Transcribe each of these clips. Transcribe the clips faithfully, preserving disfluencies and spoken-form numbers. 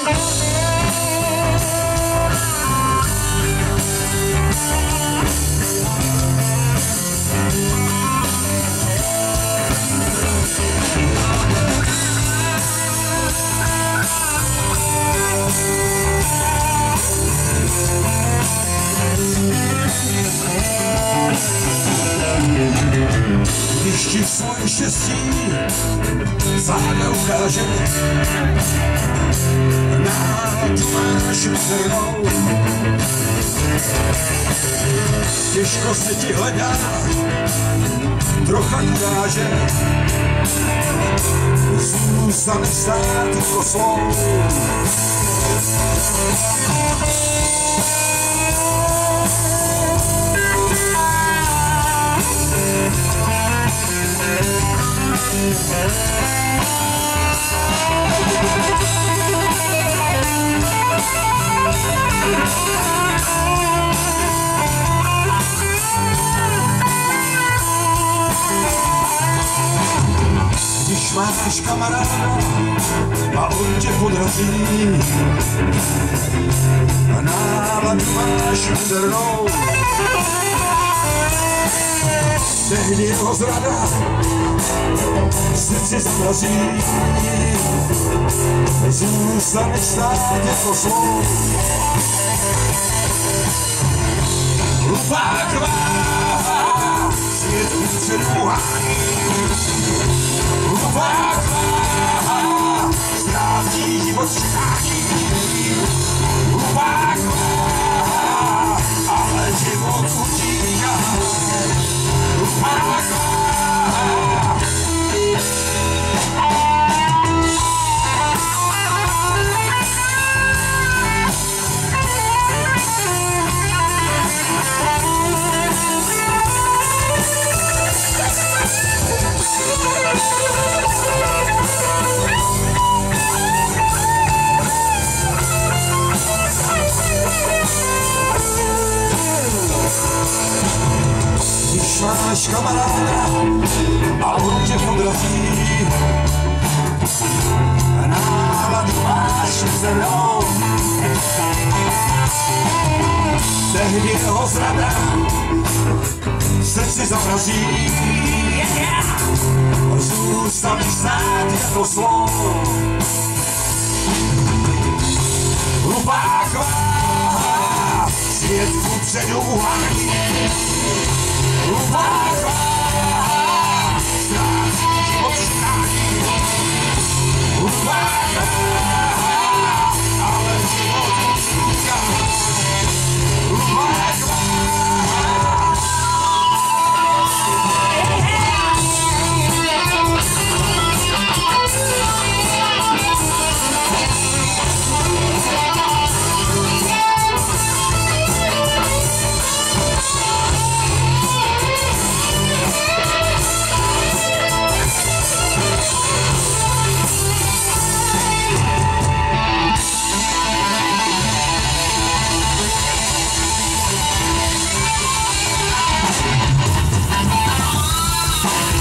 Když ti svoje štěstí záda ukáže, náladu máš mizernou. Těžko se ti hledá trocha kuráže, zůstane stát jako slon. Když máš kamaráda a on tě podrazí a náladu máš mizernou, tehdy jeho zrada srdci zamrazí, zůstaneš stát jako slon. Hlupá krvá svět upředu hání, hlupá krvá ztrácí život škání, hlupá krvá, ale život utíká. Hlupá krvá. Když máš kamaráda a on tě podrazí a náladu máš mizernou, tehdy jeho zrada srdci zamrazí a zůstaneš stát jako slon. Hlupá krvá svět kupředu uhání, hlupá krvá ztrácí život škání, hlupá krvá, ale život utíká. Hlupá krvá.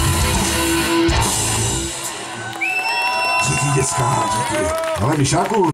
Díky dětská, díky. Ale Mišáku,